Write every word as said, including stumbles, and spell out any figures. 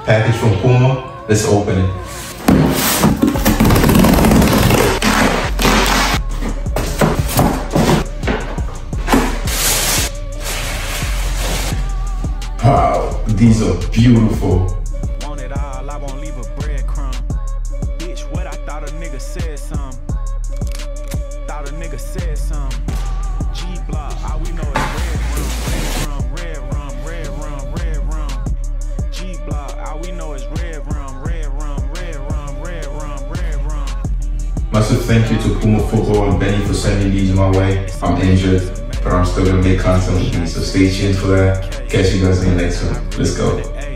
Package from Puma. Let's open it. Wow, these are beautiful. Want it all, I won't leave a breadcrumb. Bitch, what I thought a nigga said some. Thought a nigga said some. G block, all we know is red rum, red rum, red rum, red rum, red rum. G block, all we know is red rum, red rum, red rum, red rum, red rum. Massive thank you to Puma Football and Benny for sending these my way. I'm injured, but I'm still gonna make content with these, so stay tuned for that. Catch you guys in the next one. Let's go.